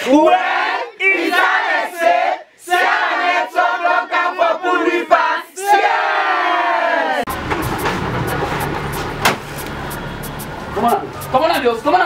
Ouais, il a laissé, c'est un étoile pour lui passer. Comment la mios? Comment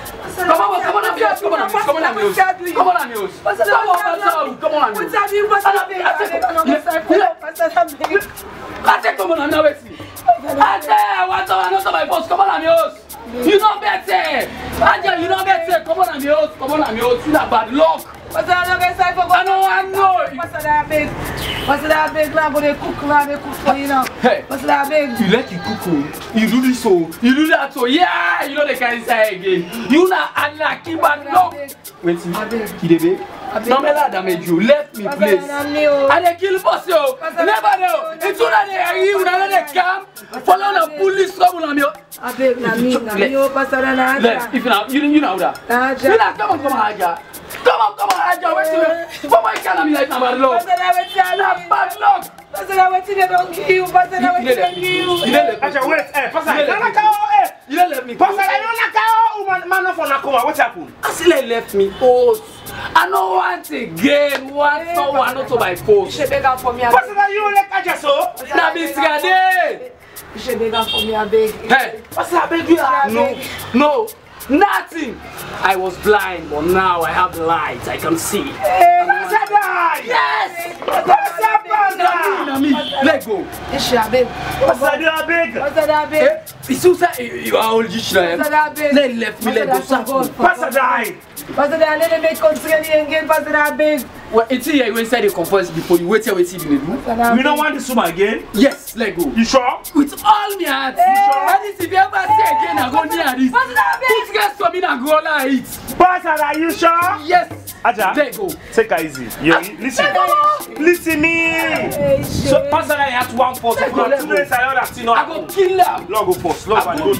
you know better. Aja, you know better. Come on, you not bad luck. What's that? I know. What's that big lamb? They cook for you know. Hey, what's that big? You let it cook. You do this so. You do that so. Yeah, you know they can't say again. You not unlucky bad luck. Wait, see. You big? No me la damage you. Left me place. And they kill boss yo. Never know. It's una they are you. Una they camp. Follow the police trouble on me. I beg na me. Left. If you know that. You not come on, Haja. Come on, Haja. Wait. Why can't me like na bad luck? Na bad luck. What's that? What you don't give you? What's that? What you don't give you? Aja, wait. You don't let me. Man for Nakoma. What happened? I still left me post. I don't want again. Not to my post. You should beg for me. What's that? You like Aja so? Na bisgade. You should beg for me. I beg. Hey, what's that? Beg? No, nothing. I was blind, but now I have the light. I can see. Hey, what's that? Yes. What's that? Let go. You should beg. What's that? Beg? What's that? Beg? You are all just like. Let left me. Let go. What's that? What's that? Let me make constraint again. What's that? Beg? Well, it's here. You inside the conference before you wait here. Wait till you do. We don't want this woman again? Yes, let go. You sure? With all my heart. You sure? And if you ever say again, I go near this. What's that? Put gas come in and go like it. Pastor, are you sure? Yes. Aja, let go. Take her easy. Listen me. So, Pastor, I have 1 4 2 days. I go kill them. Log go first. Log go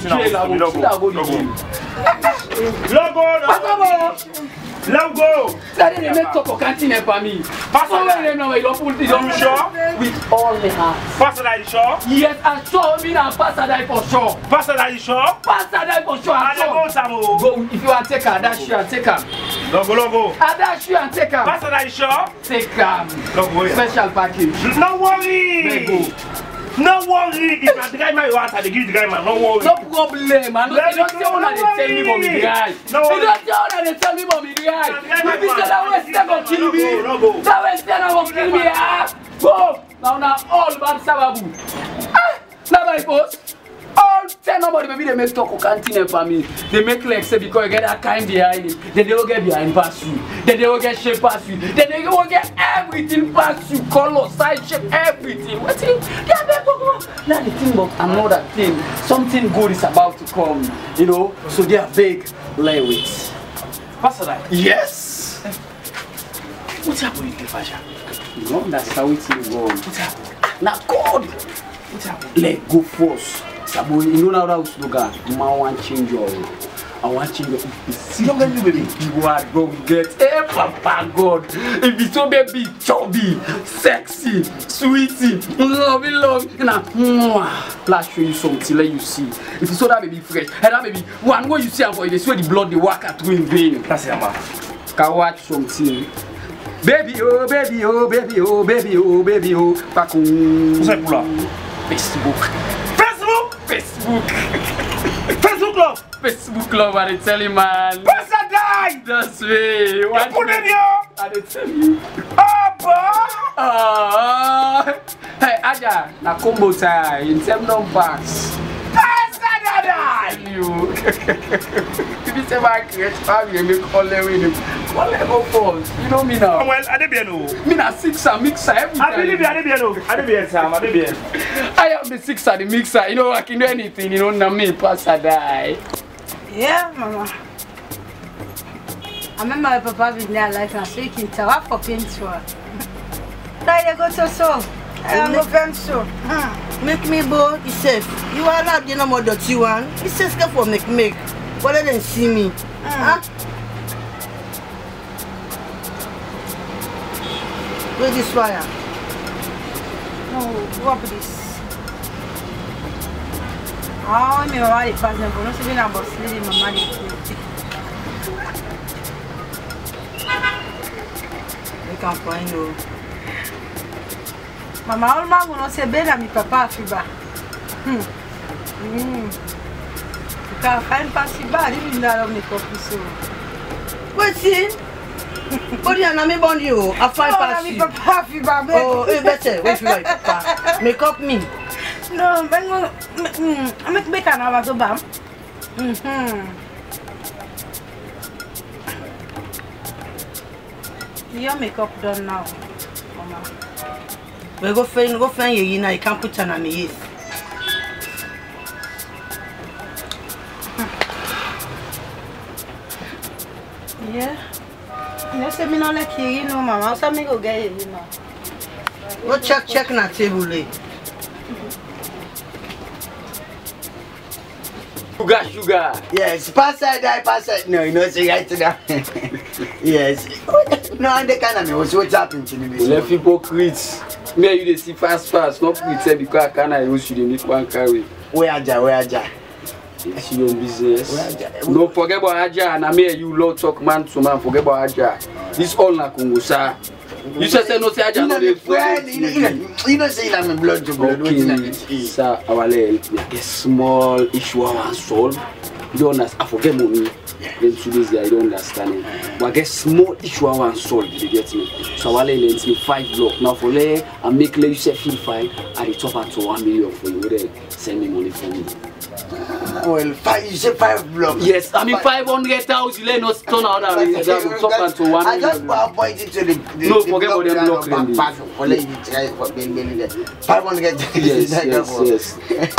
Let go. That didn't make talk or canteen for me. Pastor, you know, you don't put it on. You sure? With all the heart. Pastor, are you sure? Yes, I'm sure. Me and Pastor die for sure. Pastor, are you sure? Pastor die for sure. I'm sure. Go. If you want to take her, dash you and take her. Logo. I dash you and take her. Pastor, are you sure? Take her. Special package. No worry. Let go. No worry, if I drive my water, they give the guy man. No worry. No problem, man. You don't tell me they tell me about me guy. You don't tell me they tell me about me guy. If you say that Western gonna kill me, that Western gonna kill me. Go. Now all bad sababu. Now my boss. All 10 nobody maybe they make talk or canteen for me. They make like say because you get that kind behind it. Then they will get behind past you. Then they will get shape past you. Then they will get everything past you. Color, size, shape, everything. What thing? Now the thing about another thing. Something good is about to come. You know? So they are big. Lay with. Pastor, right? Yes. What's happening with the Pasha? You know, that's how it's going. What's happening? Now God. What's happening? Let go first. You know how to go. I want to change your. I want to change your. See how many baby you are going to get. Hey, Papa God. If it's so baby, chubby, sexy, sweetie, lovey, now, let's show you something. Let you see. If you saw that baby fresh, and that baby one way you see her for you swear the blood they work at in vain. That's it, man. Can watch something. Baby, oh, baby, oh, baby, oh, baby, oh, baby, oh. What's that pour là? Facebook love, I tell you, man. Pastor died! That's me. What put in you? I tell you. Hey, Aja, na combo time in 7 bucks. Pastor died! You. If you say my create family, me call them with him. Call them go first. You know me now. Well, I didn't me na sixer, mixer, everything. I believe you, I didn't Sam. I am the sixer, the mixer. You know, I can do anything. You know, na me, Pastor die. Yeah, Mama. I remember my papa with their life and so you can tell what for painful. Now you go to so. I am no pencil. Make me boy, he says, you are not the number that you want. He says, go for make. But they didn't see me. Where's this wire? No, drop this. Oh, me mama dey pass them, but no see me na boss lady mama dey. campagne. Maman, all man will not say ben à mi papa fiba. Quand fin pas si bas, il n'a pas make up so. Voici. Body and I'm born you. I find past you. Papa fiba. Oh, better. Wait for my papa. Make up me. No, ben I make an hour to bam. Your makeup done now, Mama. We go find you now. You can't put on me yes. Yeah. You say me not like you, know, Mama. So me go get you, know. Go check na table. Sugar. Yes, pass that. No, you know, say right now. Yes. No, and the kind of me, what's happening to me? Left hypocrites. Me you dey see fast, not pretend because I can't use you dey make one carry. Where Aja? It's your business. No forget about Aja, and I mean you lot talk man to man, forget about Aja. This all na Kungusa. You just say no say Aja no dey friend. You know say I'm blood to blood. Okay, sir, our help me get small issue and solve. You don't understand. I forget money. Then 2 days there, I don't understand it. But I get small issue and solve. You get me? So I lends me 5 blocks. Now for lay and make lay you say feel fine. I top up to 1 million for you. Then send me money for me. Well, you say 5 blocks. Yes, I mean 500,000. Let us turn out that way. Top up to 1 million. I just point it to the no forget about them block rendy. For lay you try for being 500,000. Yes.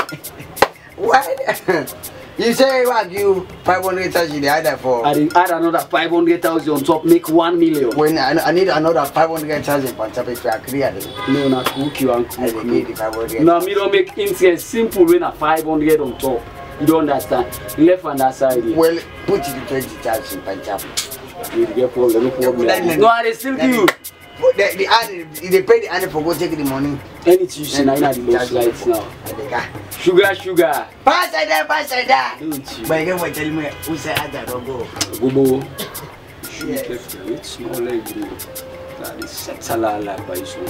Why? You say what you 500,000 the other for? I add another 500,000 on top, make 1 million. When I need another 500,000 on top if I clear it. No, not cook you and I cook need me. the 500. No, me don't make interest simple when a 500 on top. You don't understand. Left on that side. Here. Well, put it to 20,000 Panchap. You get problem, no problem. No, I still give you. The ad, they pay the ad for go take the money. Anything you see now, the most lights now. Sugar. Pass that. Don't you? But again, tell me who say I don't go. Bobo. It's not like you. That is set a lot like by so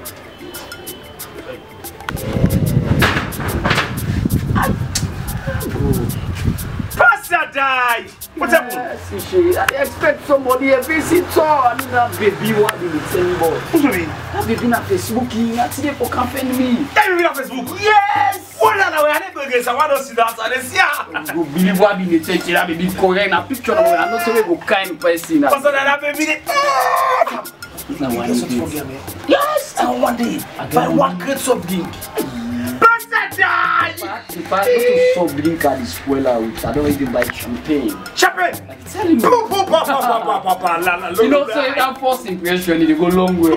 Pass that die. What's happening? I expect somebody a visitor. I mean that baby what did it tell me about? Who's baby? That baby na Facebooking. That's it for campaign me. That baby on Facebook? Yes! What are we? I didn't go against. I want to see that. I see ya. Go believe what be the church. That baby correct. Na picture of I know say we go kind person. Pass that baby. It's not one day. Yes, I want it. Buy 1 crate soft drink. Pass that die. If I go to soft drink at the spoiler out, I don't even buy champagne. Champagne. I'm telling you. You know, say that first impression, it go long way.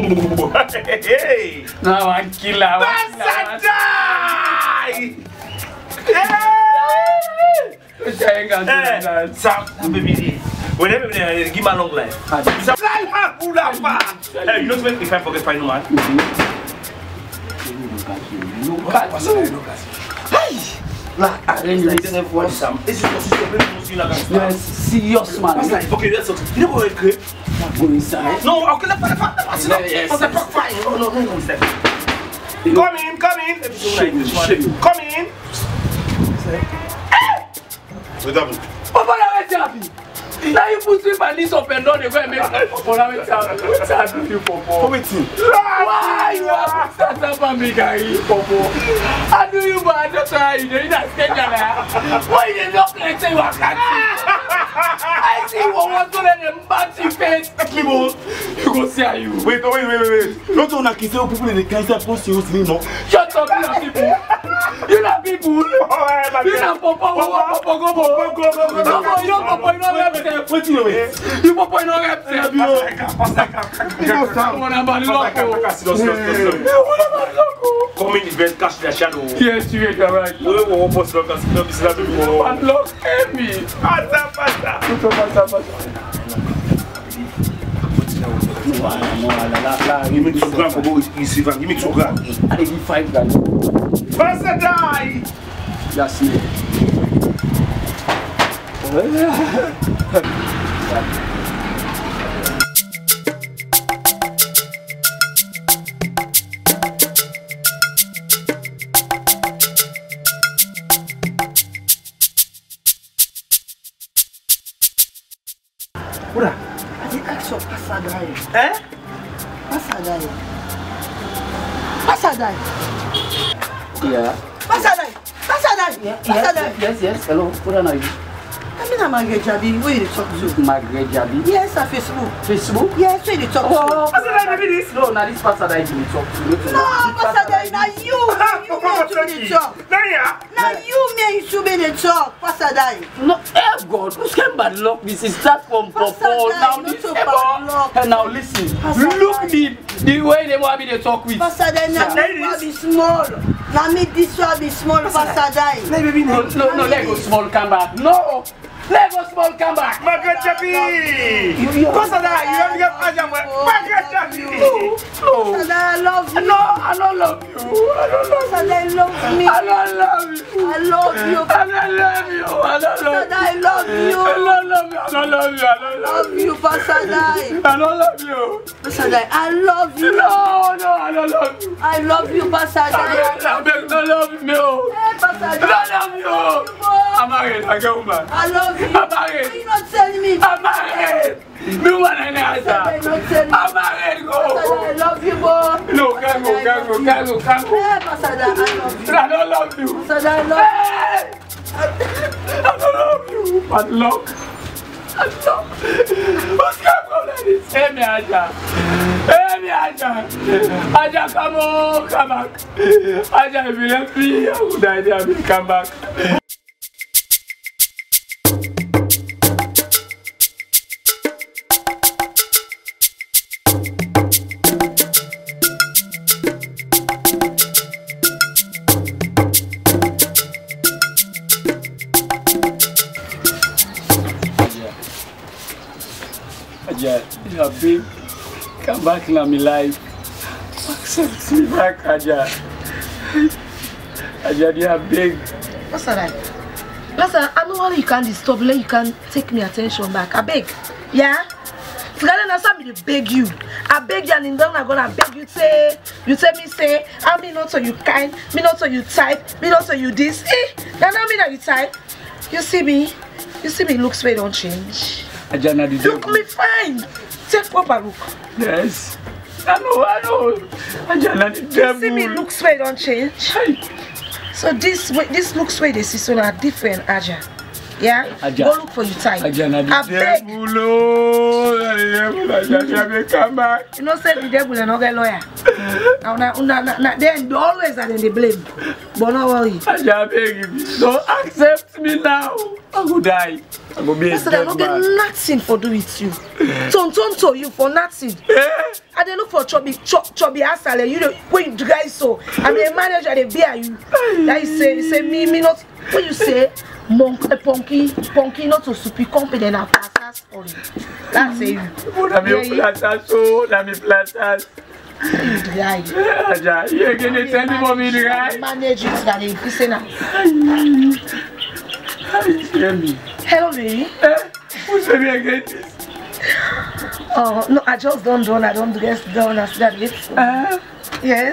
Hey. Now I'm killer. Pass that die. Sam, baby. Whenever they give me a long life. Hey, you know what if I forget final man? Yes, serious man. Okay, that's okay. You know what I Go inside. No, okay, let's fine. No. Come in. Come in. What's happening? Papa, what's happening? Now you put me by this up and down, they go and make Papa, what's happening, Papa? Why you have to start up and make a hit, Papa? I knew you, but I just saw you. You didn't stand there. Why you didn't look like say you were catching? I see you was going to match your face. You go see you. Wait. Don't want to kiss people in the cancer post you see no. Shut up, you know people. You know people. You know Papa, go. No, you know Papa, you know everything. Wait till you You Papa, you know everything. Come in the bed, catch the shadow. Yes, you are right. We will post the Unlock me. Give me 2 grand for both. Give me 2 grand. I give you 5 grand. Pass the die. That's it. He asked for Pasadai. Eh? Pasadai. Pasadai. Yeah. Pasadai. Pasadai. Pasadai. Yes. Hello. What are you? I mean, I'm Margaret Jabi. Where you talk to? Margaret Jabi. Yes, on Facebook. Facebook? Yes, where you talk to? Pasadai, maybe this. No, now this pastor that you talk to. No, Pasadai, now you. You may be the talk. Now you may be the talk. Pasadai. No, God, who's came bad luck? This is start from Popo. Now this and now listen. Look me the way they want me to talk with. Pasadai, now me will be small. Now me this will be small. Pasadai. No, let go small come back. No. Let go small come back. Margaret Jabi. Pasadai, you don't get Ajam. Margaret Jabi. No. Pasadai, I love you. No, I don't love you. Pasadai, love me. I don't love you. I love you. I don't love you. I don't love you. Pasadai, I love you. I don't love you. I don't love you. I don't Love you, Pasadai. I don't love you. Pasadai, I love you. No, I don't love you. I love you, Pasadai. I don't love you. Hey, Pasadai. I love you. I'm married. I get woman. I love you. I'm married. Why you not telling me? I'm married. No one Pasadai, answer. not telling me. I'm married. Go. Pasadai, I love you, boy. No, can't go. Hey, Pasadai, I love you. I don't love you. Pasadai, I love you. Hey! I don't love you. But look. What's going on like this? Hey, me, Aja. Aja, come on, come back. Aja, if you left me, I would die there. Come back. Aja, you are big. Come back in my life. Accept me back, Aja. Aja, you are big. What's that? Listen, I know how you can disturb me, you can take me attention back. I beg. Yeah? Forget I me to beg you. I beg you and in down I'm gonna beg you say me say, I mean not so you kind, me not so you type, me not so you this. Now me that you type. You see me looks way don't change. Aja, na the Look me fine. Take proper look. Yes. I know. Aja, na the devil. See me looks way don't change. So this looks way this is so are different, Aja. Yeah? Aja. Go look for your type. Aja, na the I beg. devil. Oh, Aja, come back. You know, say the devil and not get lawyer. Now, then always are they blame. But no worry. Aja, beg you. Don't accept me now. I will die. I will be a Listen, I dead don't get man. nothing for do with you. Turn to you for nothing. I dey look for chubby asale. You know when you guys so. I'm a manager. They bear you. That you say me not. What you say? Punky not to super confident and plasters for you. That's it. Let me plasters so. Let me plasters. Aja, you gonna tell me for me, right? Manage it. That is listen now. Hear me. Hello, baby. Who's me again? Oh no, I just don't do. I don't get done as that. Yes.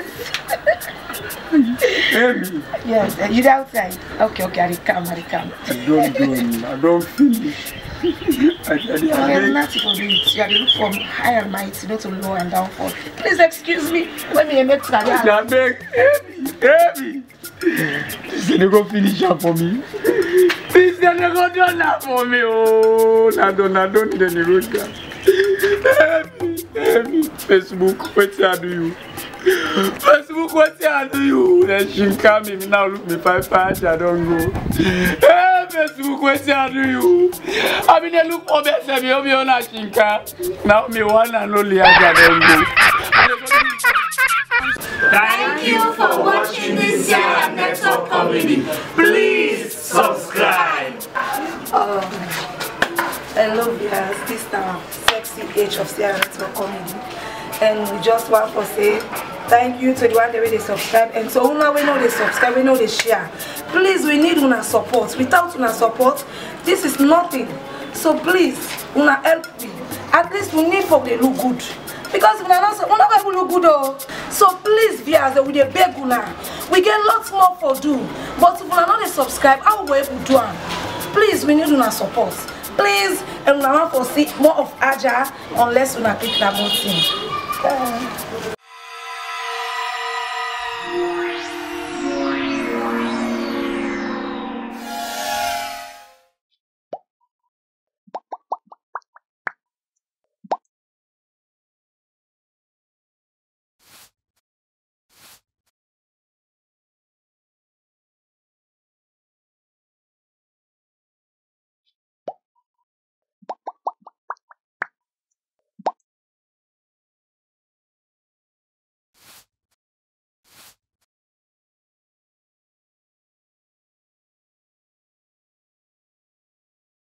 Hear me. Yes. You outside? Okay. I come. I don't finish. You are nothing for it. You are look from high and mighty, not to low and down for. Please excuse me. Let me make Aja, beg. Hear me. This is go finish up for me. This is gonna go done that for me. Oh, I don't need any road. Hear me. Facebook, what I do you? Facebook, what I do you? Then she come in now. Look me 5 patch. I don't go. Hey, Facebook, what I do you? I mean, they look for best. Me on a chinka. Now me one and only I don't go. Thank you for watching this Sierra Network comedy. Please subscribe. Hello, viewers. This is our sexy age of Sierra Network comedy. And we just want to say thank you to the one that they subscribe. And so now we know they subscribe, we know they share. Please, we need una support. Without una support, this is nothing. So please, una help me. At least we need for they look good. Because we not going to look good though. So please, viewers, we dey beg una. We get lots more for do. But if we not subscribe, how will we able to do it? Please, we need una support. Please, and I want to see more of Aja unless you click that button.